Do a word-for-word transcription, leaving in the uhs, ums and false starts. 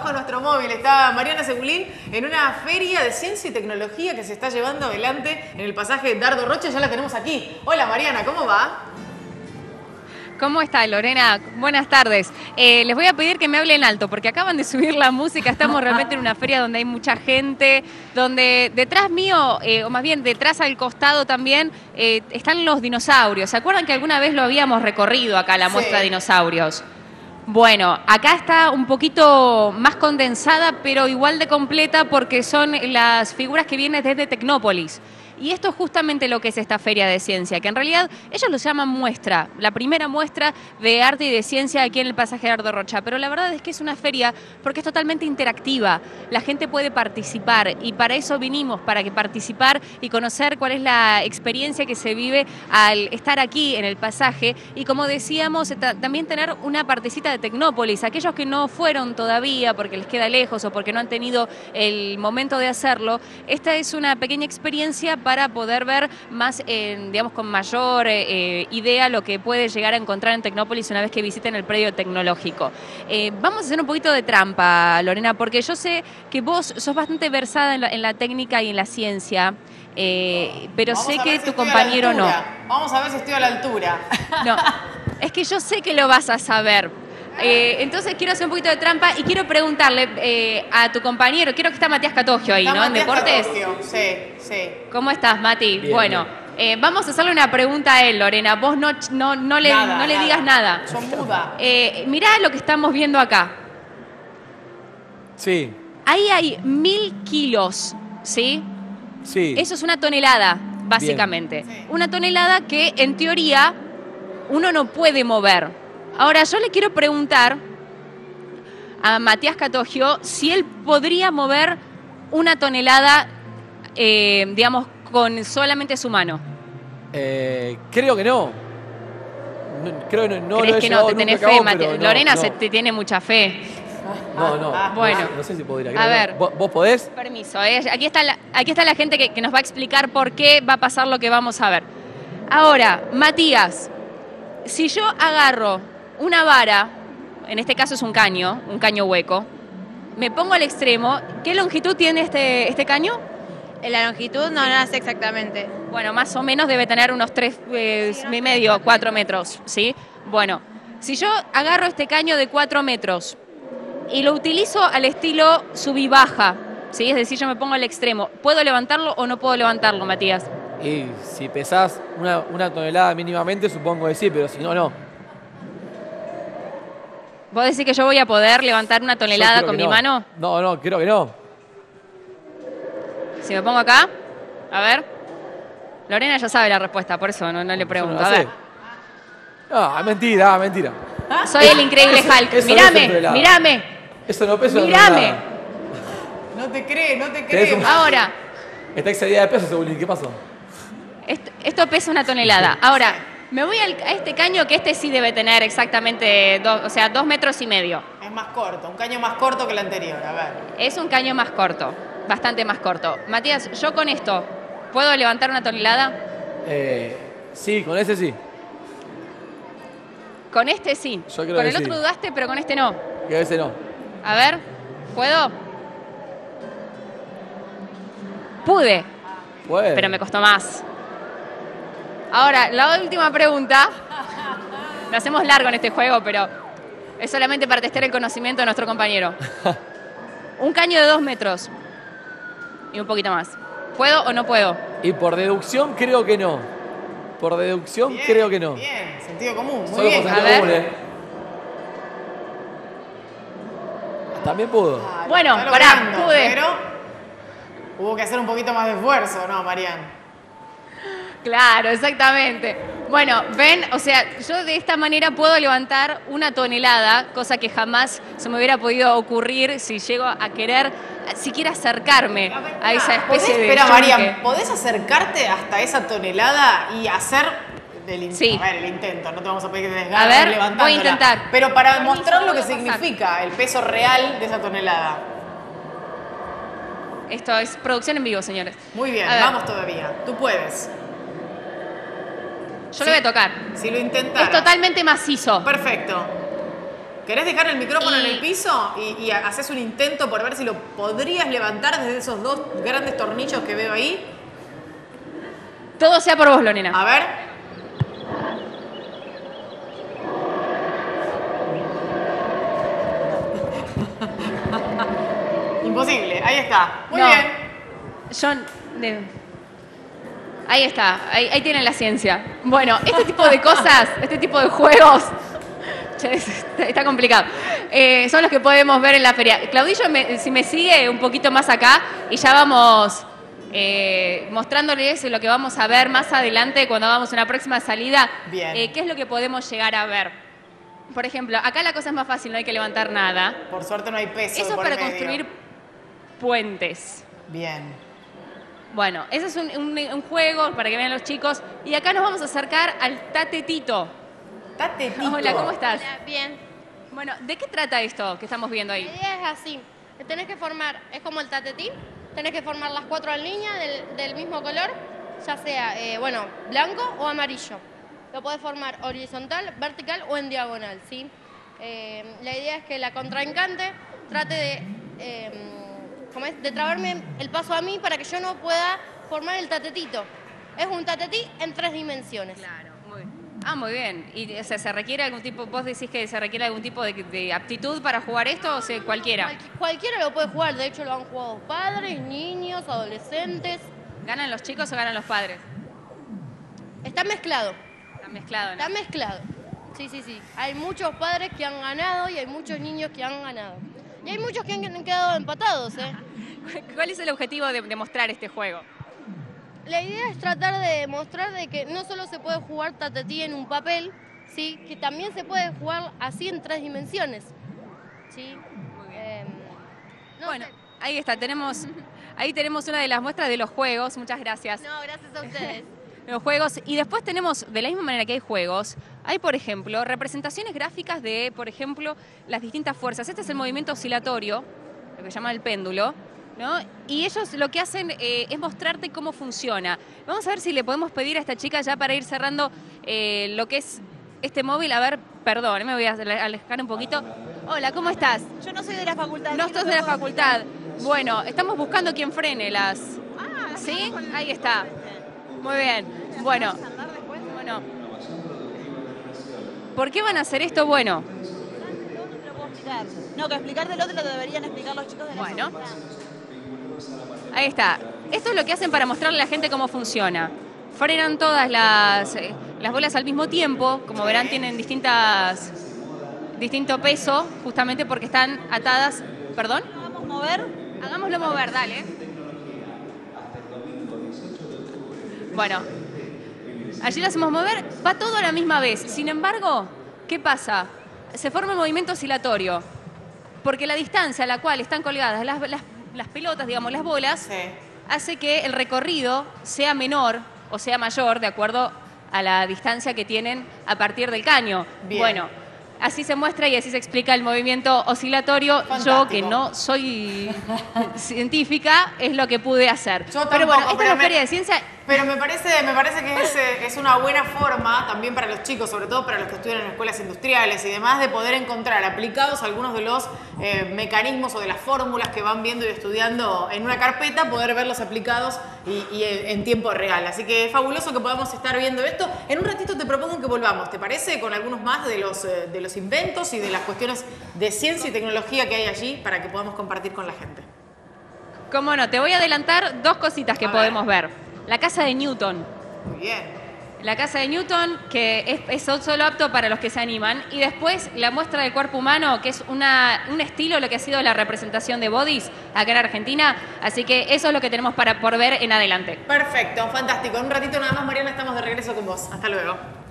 bajo nuestro móvil. Está Mariana Segulín en una feria de ciencia y tecnología que se está llevando adelante en el pasaje Dardo Rocha. Ya la tenemos aquí. Hola Mariana, ¿cómo va? ¿Cómo está, Lorena? Buenas tardes. Eh, les voy a pedir que me hablen alto, porque acaban de subir la música. Estamos realmente en una feria donde hay mucha gente, donde detrás mío, eh, o más bien detrás al costado también, eh, están los dinosaurios. ¿Se acuerdan que alguna vez lo habíamos recorrido acá, la muestra Sí. de dinosaurios? Bueno, acá está un poquito más condensada, pero igual de completa, porque son las figuras que vienen desde Tecnópolis. Y esto es justamente lo que es esta feria de ciencia, que en realidad ellos lo llaman muestra, la primera muestra de arte y de ciencia aquí en el pasaje Dardo Rocha. Pero la verdad es que es una feria porque es totalmente interactiva, la gente puede participar y para eso vinimos, para que participar y conocer cuál es la experiencia que se vive al estar aquí en el pasaje. Y como decíamos, también tener una partecita de Tecnópolis, aquellos que no fueron todavía porque les queda lejos o porque no han tenido el momento de hacerlo, esta es una pequeña experiencia para poder ver más, eh, digamos, con mayor eh, idea lo que puede llegar a encontrar en Tecnópolis una vez que visiten el predio tecnológico. Eh, vamos a hacer un poquito de trampa, Lorena, porque yo sé que vos sos bastante versada en la, en la técnica y en la ciencia, eh, pero Vamos sé a que ver si tu estoy a la compañero no. altura. Vamos a ver si estoy a la altura. No, es que yo sé que lo vas a saber. Eh, entonces quiero hacer un poquito de trampa y quiero preguntarle eh, a tu compañero, quiero que está Matías Catogio ahí, Está ¿no? Matías En deportes. Catogio. Sí, sí. ¿Cómo estás, Mati? Bien, bueno, bien. Eh, vamos a hacerle una pregunta a él, Lorena. Vos no, no, no, le, Nada, no le nada. digas nada. Son muda. Eh, mirá lo que estamos viendo acá. Sí, Ahí hay mil kilos, ¿sí? sí. Eso es una tonelada, básicamente. Sí. Una tonelada que, en teoría, uno no puede mover. Ahora, yo le quiero preguntar a Matías Catogio si él podría mover una tonelada, eh, digamos, con solamente su mano. Eh, creo que no. No, creo que no, no lo ¿Crees he que no? llevado Te tenés nunca a fe, cabo, Mati- pero no, Lorena no. se te tiene mucha fe. No, no. Bueno. No, no sé si podría. A creo que ver. no. ¿Vos, vos podés? Permiso, ¿eh? aquí, está la, aquí está la gente que, que nos va a explicar por qué va a pasar lo que vamos a ver. Ahora, Matías, si yo agarro una vara, en este caso es un caño, un caño hueco, me pongo al extremo, ¿qué longitud tiene este, este caño? La longitud no, no la sé exactamente. Bueno, más o menos debe tener unos tres y medio, cuatro metros, ¿sí? Bueno, si yo agarro este caño de cuatro metros y lo utilizo al estilo sub y baja, ¿sí? Es decir, yo me pongo al extremo, ¿puedo levantarlo o no puedo levantarlo, Matías? Y si pesás una, una tonelada mínimamente, supongo que sí, pero si no, no. ¿Vos decís que yo voy a poder levantar una Yo tonelada creo con que mi no. mano? No, no, creo que no. Si me pongo acá, a ver. Lorena ya sabe la respuesta, por eso no, no le Yo pregunto. no la A ver. sé. Ah, mentira, mentira. Soy el increíble Eso- Hulk. eso no es Mírame, tonelada. mírame, Eso no pesa una mírame. tonelada. No te cree, no te Tenés cree. un- Ahora, Está excedida de peso, según ¿qué pasó? esto, esto pesa una tonelada. Ahora, me voy al- a este caño que este sí debe tener exactamente, dos, o sea, dos metros y medio. Es más corto, un caño más corto que el anterior. A ver. Es un caño más corto, bastante más corto. Matías, yo con esto, ¿puedo levantar una tonelada? Eh, sí, con ese sí. Con este sí. Yo creo con que el otro sí. dudaste, pero con este no. Que ese no. A ver, ¿puedo? Pude, Puede. pero me costó más. Ahora, la última pregunta. Lo hacemos largo en este juego, pero es solamente para testar el conocimiento de nuestro compañero. Un caño de dos metros y un poquito más. ¿Puedo o no puedo? Y por deducción creo que no. Por deducción Bien, creo que no. Bien, sentido común. Muy Solo bien. por a sentido ver. común, ¿eh? También pudo. Ah, lo Bueno, está pará, logrando, pude. Pero hubo que hacer un poquito más de esfuerzo, ¿no, Marian? Claro, exactamente. Bueno, ven, o sea, yo de esta manera puedo levantar una tonelada, cosa que jamás se me hubiera podido ocurrir si llego a querer siquiera acercarme a esa especie ¿Podés, de espera, yunque. Marian, ¿podés acercarte hasta esa tonelada y hacer el, in- Sí. a ver, el intento? No te vamos a pedir que A desgarres ver, levantándola. voy a intentar. Pero para Permiso, mostrar lo voy que a pasar. significa el peso real de esa tonelada. Esto es producción en vivo, señores. Muy bien, A ver. vamos todavía. Tú puedes. Yo lo voy a tocar. Si lo intentas. Es totalmente macizo. Perfecto. ¿Querés dejar el micrófono Y- en el piso y, y haces un intento por ver si lo podrías levantar desde esos dos grandes tornillos que veo ahí? Todo sea por vos, Lorena. A ver. Imposible, ahí está. Muy No. bien. John, de- ahí está, ahí, ahí tienen la ciencia. Bueno, este tipo de cosas, este tipo de juegos, che, es- está complicado, Eh, son los que podemos ver en la feria. Claudillo, me- si me sigue un poquito más acá y ya vamos eh, mostrándoles lo que vamos a ver más adelante cuando hagamos una próxima salida, Bien. eh, qué es lo que podemos llegar a ver. Por ejemplo, acá la cosa es más fácil, no hay que levantar nada. Por suerte no hay peso. Eso es por para medio. construir puentes. Bien. Bueno, ese es un, un- un juego para que vean los chicos. Y acá nos vamos a acercar al tatetito. Tatetito. Hola, ¿cómo estás? Hola, bien. Bueno, ¿de qué trata esto que estamos viendo La ahí? idea es así. Tenés que formar, es como el tatetí, tenés que formar las cuatro líneas del, del mismo color, ya sea, eh, bueno, blanco o amarillo. Lo podés formar horizontal, vertical o en diagonal, ¿sí? Eh, la idea es que la contraencante trate de, eh, ¿cómo es? de trabarme el paso a mí para que yo no pueda formar el tatetito. Es un tatetí en tres dimensiones. Claro, muy bien. Ah, muy bien. ¿Y o sea, se requiere algún tipo, vos decís que se requiere algún tipo de, de aptitud para jugar esto o sea, cualquiera? Cualqui- cualquiera lo puede jugar, de hecho lo han jugado padres, niños, adolescentes. ¿Ganan los chicos o ganan los padres? Está mezclado, Está mezclado, ¿no? está mezclado. Sí, sí, sí. Hay muchos padres que han ganado y hay muchos niños que han ganado. Y hay muchos que han quedado empatados, ¿eh? ¿Cuál es el objetivo de, de mostrar este juego? La idea es tratar de demostrar de que no solo se puede jugar tatetí en un papel, ¿sí? Que también se puede jugar así en tres dimensiones. ¿Sí? Em, no Bueno, sé. ahí está, tenemos, ahí tenemos una de las muestras de los juegos. Muchas gracias. No, gracias a ustedes. Los juegos, y después tenemos, de la misma manera que hay juegos, hay, por ejemplo, representaciones gráficas de, por ejemplo, las distintas fuerzas. Este es el movimiento oscilatorio, lo que se llama el péndulo, ¿no? Y ellos lo que hacen eh, es mostrarte cómo funciona. Vamos a ver si le podemos pedir a esta chica ya para ir cerrando eh, lo que es este móvil. A ver, perdón, me voy a alejar un poquito. Hola, ¿cómo estás? Yo no soy de la facultad. No así que sos te de la puedo facultad. Bueno, estamos buscando quién frene las... Ah, ¿Sí? Ahí está. Muy bien. Bueno, bueno. ¿Por qué van a hacer esto? Bueno, explicar. No te lo puedo explicar. No, que explicártelo te lo deberían explicar los chicos de la Bueno. facultad. ahí está. Esto es lo que hacen para mostrarle a la gente cómo funciona. Frenan todas las, eh, las bolas al mismo tiempo. Como verán, tienen distintas, distinto peso, justamente porque están atadas. ¿Perdón? Vamos a mover. Hagámoslo mover, dale. Bueno, allí lo hacemos mover, va todo a la misma vez. Sin embargo, ¿qué pasa? Se forma un movimiento oscilatorio, porque la distancia a la cual están colgadas las, las- las pelotas, digamos, las bolas, Sí. hace que el recorrido sea menor o sea mayor de acuerdo a la distancia que tienen a partir del caño. Bien. Bueno, así se muestra y así se explica el movimiento oscilatorio. Yo, Fantástico. que no soy científica, es lo que pude hacer. Yo pero bueno, tampoco, esta es pero la me- feria de ciencia. Pero me parece, me parece que es, eh, es una buena forma también para los chicos, sobre todo para los que estudian en escuelas industriales y demás, de poder encontrar aplicados algunos de los eh, mecanismos o de las fórmulas que van viendo y estudiando en una carpeta, poder verlos aplicados y, y en, en tiempo real. Así que es fabuloso que podamos estar viendo esto. En un ratito te propongo que volvamos, ¿te parece? Con algunos más de los, eh, de los inventos y de las cuestiones de ciencia y tecnología que hay allí para que podamos compartir con la gente. Cómo no, te voy a adelantar dos cositas que A ver. podemos ver. La casa de Newton. Muy bien. La casa de Newton, que es, es solo apto para los que se animan. Y después la muestra del cuerpo humano, que es una, un estilo, lo que ha sido la representación de bodies acá en Argentina. Así que eso es lo que tenemos para, por ver en adelante. Perfecto, fantástico. En un ratito nada más, Mariana, estamos de regreso con vos. Hasta luego.